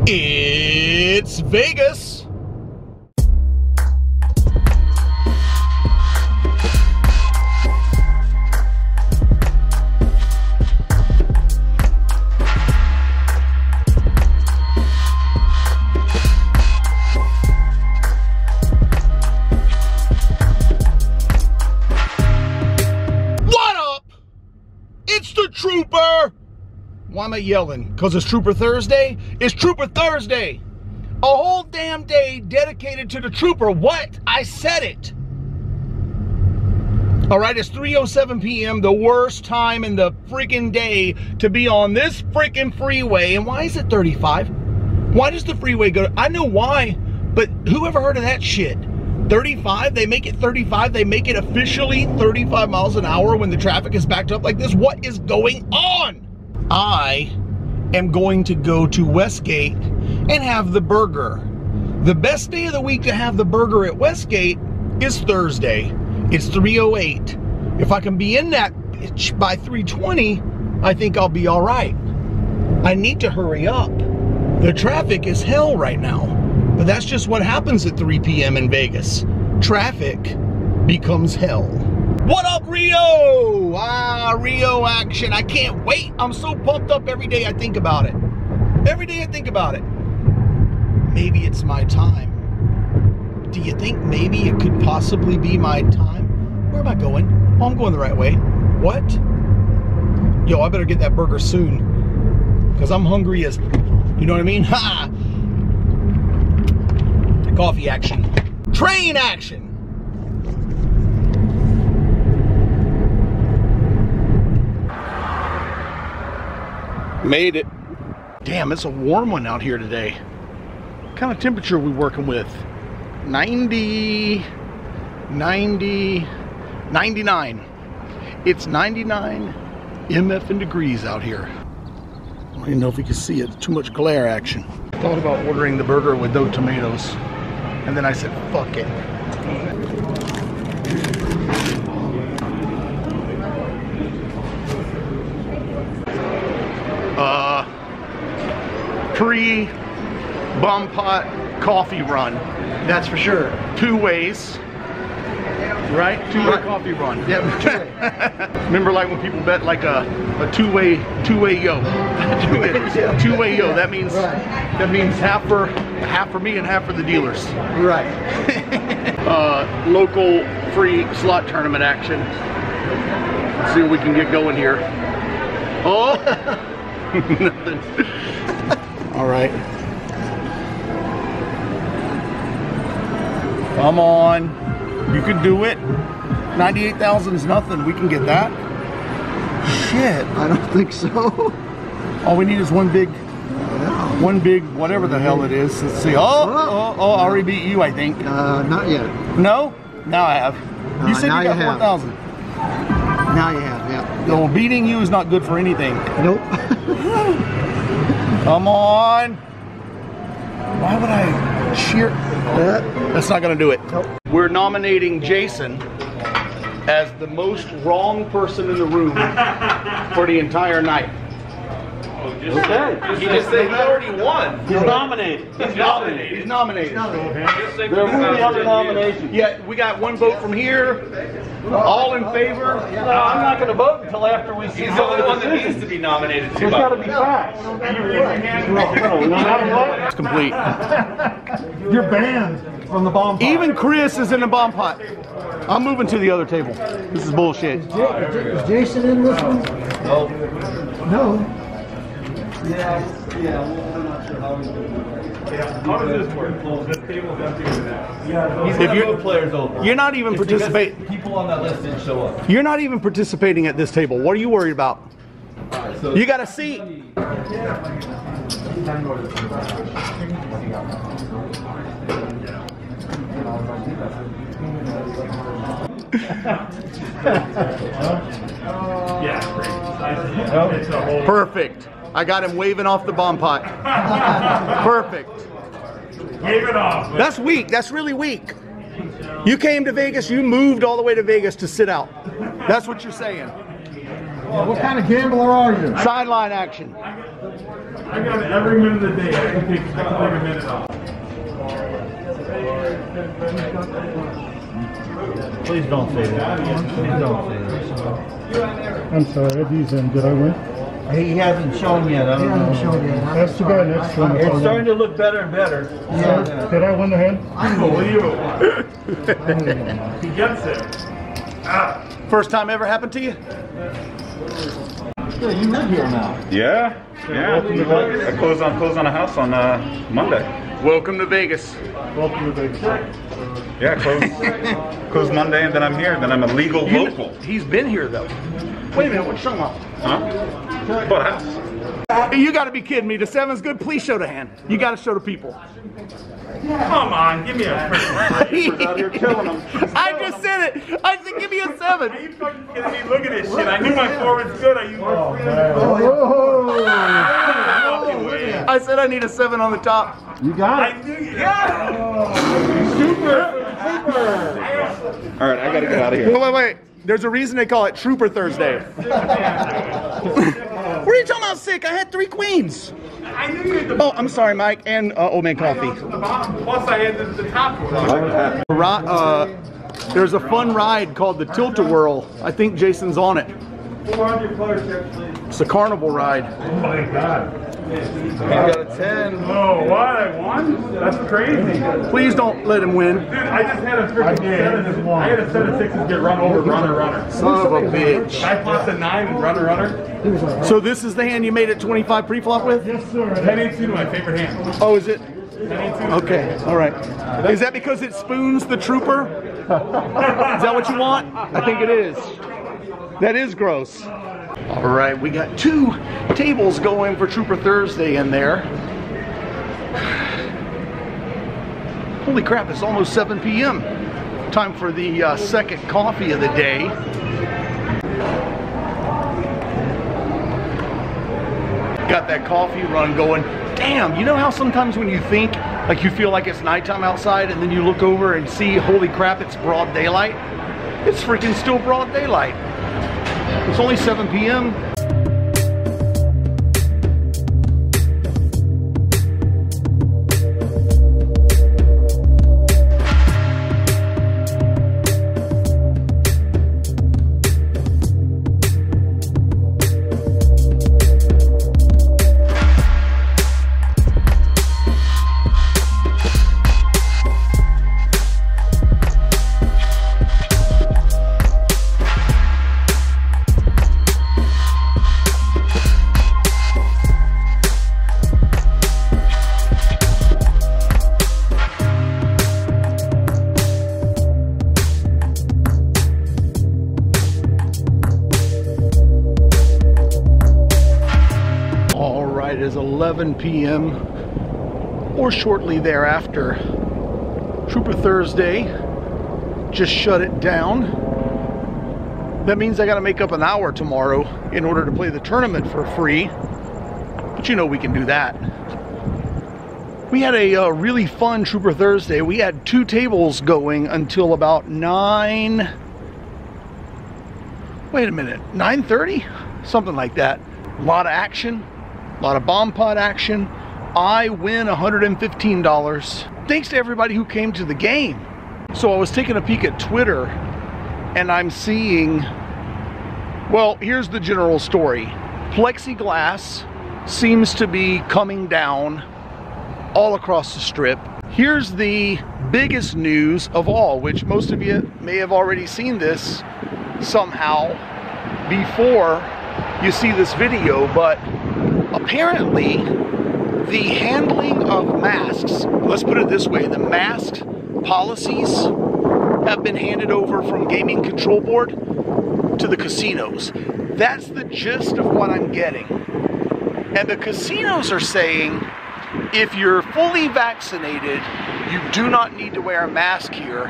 It's Vegas. What up? It's the Trooper. Why am I yelling? Because it's Trooper Thursday? It's Trooper Thursday. A whole damn day dedicated to the Trooper. What? I said it. All right, it's 3:07 p.m., the worst time in the freaking day to be on this freaking freeway. And why is it 35? Why does the freeway go? I know why, but who ever heard of that shit? 35? They make it 35? They make it officially 35 miles an hour when the traffic is backed up like this? What is going on? I am going to go to Westgate and have the burger. The best day of the week to have the burger at Westgate is Thursday. It's 3:08. If I can be in that bitch by 3:20, I think I'll be all right. I need to hurry up. The traffic is hell right now. But that's just what happens at 3 p.m. in Vegas. Traffic becomes hell. What up, Rio? Rio action. I can't wait. I'm so pumped up every day I think about it. Every day I think about it. Maybe it's my time. Do you think maybe it could possibly be my time? Where am I going? Oh, I'm going the right way. What? Yo, I better get that burger soon. Because I'm hungry as, you know what I mean? Ha! Coffee action. Train action. Made it. Damn, it's a warm one out here today. What kind of temperature are we working with? 90, 90, 99. It's 99 MF degrees out here. I don't even know if you can see it. Too much glare action. I thought about ordering the burger with no tomatoes. And then I said, fuck it. Pre-bum pot coffee run. That's for sure. 2 ways. Right? Two-way coffee run. Yeah, Remember like when people bet like a two-way yo. Two-way yo. That means half for me and half for the dealers. Right. Local free slot tournament action. Let's see what we can get going here. Oh, nothing. All right. Come on. You can do it. 98,000 is nothing. We can get that. Shit. I don't think so. All we need is one big whatever the hell it is. Let's see. Oh, I already beat you, I think. Not yet. No? Now I have. You said you got 4,000. Now you have, yeah. No, beating you is not good for anything. Nope. Come on. Why would I cheer? That's not gonna do it. Nope. We're nominating Jason as the most wrong person in the room for the entire night. Okay. He just said he already won. He's nominated. He's nominated. He's nominated. There will be other nominations. Yeah, we got one vote from here. All in favor? No, I'm not going to vote until after we see. He's the only one that needs to be nominated too. There's got to be facts. It's complete. You're banned from the bomb pot. Even Chris is in the bomb pot. I'm moving to the other table. This is bullshit. Is Jason in this one? No. No. Yeah, I'm not sure how he's doing it. How does this work? This table's empty with that. Yeah, he's got both players over. You're not even participating. People on that list didn't show up. You're not even participating at this table. What are you worried about? Right, so You got a seat. Perfect. I got him waving off the bomb pot. Perfect. wave it off. That's weak. That's really weak. You came to Vegas, you moved all the way to Vegas to sit out. That's what you're saying. What kind of gambler are you? Sideline action. I got it every minute of the day. I can take a minute off. Please don't say that. Please don't say that. I'm sorry, these in. Did I win? He hasn't shown yet. I don't know. That's too bad. Next one. It's starting to look better and better. Yeah. Did I win the hand? Unbelievable. He gets it. Ah. First time ever happened to you? Yeah, you live here now. Yeah. I closed on a house on Monday. Welcome to Vegas. Welcome to Vegas. Yeah, closed Monday, and then I'm here. Then I'm a legal local. He's been here though. Wait a minute, what you talking about? Huh? Bought a house. Hey, you got to be kidding me. The 7's good. Please show the hand. You got to show the people. Come on, give me a freaking Out here killing them. I just said it. I said give me a 7. Are you fucking kidding me? Look at this shit. I knew my forward's good. I used my I said I need a 7 on the top. You got it. I knew you. Yeah. Super. All right, I gotta get out of here. Wait. There's a reason they call it Trooper Thursday. What are you talking about, sick? I had 3 queens. I knew you had the Oh, I'm sorry, Mike, and Old Man Coffee. the bottom. Plus, I had the top one. There's a fun ride called the Tilt-A-Whirl. I think Jason's on it. 400 player checks, please. It's a carnival ride. Oh my God. You got a 10. Oh, what? I won? That's crazy. Please don't let him win. Dude, I just had a freaking 7. I had a set of 6s get run over, runner. Son of a bitch. I plus a 9 and runner. So this is the hand you made it 25 pre-flop with? Yes, sir. 10-8-2 my favorite hand. Oh, is it? 10-8-2. Okay, all right. Is that because it spoons the Trooper? Is that what you want? I think it is. That is gross. All right, we got 2 tables going for Trooper Thursday in there. Holy crap, it's almost 7 p.m. Time for the second coffee of the day. Got that coffee run going. Damn, you know how sometimes when you think, like you feel like it's nighttime outside and then you look over and see, holy crap, it's broad daylight? It's freaking still broad daylight. It's only 7 p.m. It is 11 p.m. or shortly thereafter. Trooper Thursday just shut it down. That means I got to make up an hour tomorrow in order to play the tournament for free. But you know we can do that. We had a really fun Trooper Thursday. We had 2 tables going until about 9. Wait a minute, 9:30? Something like that. A lot of action. A lot of bomb pot action. I win $115. Thanks to everybody who came to the game. So I was taking a peek at Twitter and I'm seeing, well, here's the general story. Plexiglass seems to be coming down all across the strip. Here's the biggest news of all, which most of you may have already seen this somehow before you see this video, but apparently, the handling of masks, let's put it this way, the mask policies have been handed over from Gaming Control Board to the casinos. That's the gist of what I'm getting. And the casinos are saying, if you're fully vaccinated, you do not need to wear a mask here.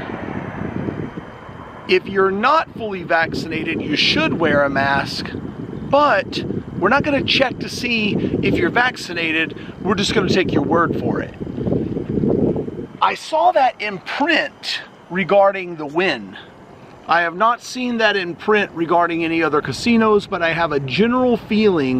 If you're not fully vaccinated, you should wear a mask, but we're not going to check to see if you're vaccinated. We're just going to take your word for it. I saw that in print regarding the Wynn. I have not seen that in print regarding any other casinos, but I have a general feeling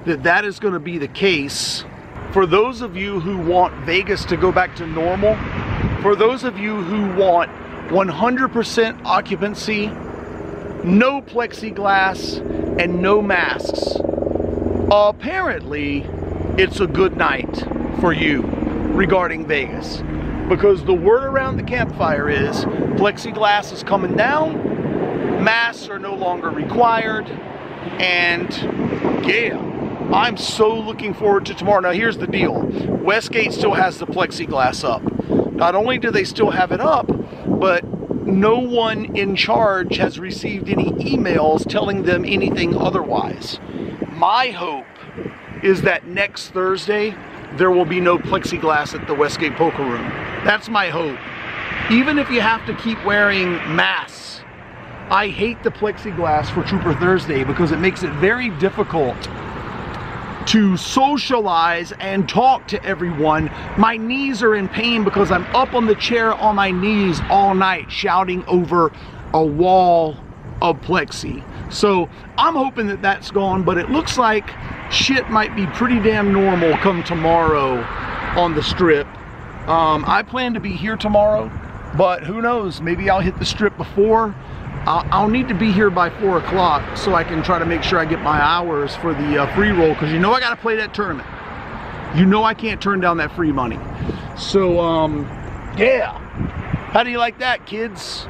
that that is going to be the case. For those of you who want Vegas to go back to normal, for those of you who want 100% occupancy, no plexiglass, and no masks, apparently it's a good night for you regarding Vegas. Because the word around the campfire is plexiglass is coming down, masks are no longer required, and yeah, I'm so looking forward to tomorrow. Now here's the deal, Westgate still has the plexiglass up. Not only do they still have it up, but no one in charge has received any emails telling them anything otherwise. My hope is that next Thursday, there will be no plexiglass at the Westgate Poker Room. That's my hope. Even if you have to keep wearing masks, I hate the plexiglass for Trooper Thursday because it makes it very difficult to socialize and talk to everyone. My knees are in pain because I'm up on the chair on my knees all night shouting over a wall of plexi. So I'm hoping that that's gone, but it looks like shit might be pretty damn normal come tomorrow on the Strip. I plan to be here tomorrow, but who knows, maybe I'll hit the Strip before. I'll need to be here by 4 o'clock so I can try to make sure I get my hours for the free roll, because you know I got to play that tournament. You know I can't turn down that free money. So, yeah. How do you like that, kids?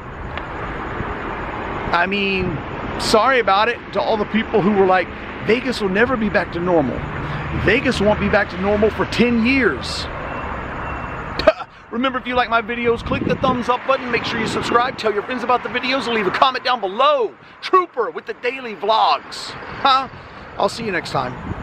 I mean, sorry about it to all the people who were like, Vegas will never be back to normal. Vegas won't be back to normal for 10 years. Remember, if you like my videos, click the thumbs up button, make sure you subscribe, tell your friends about the videos, and leave a comment down below. Trooper with the daily vlogs. I'll see you next time.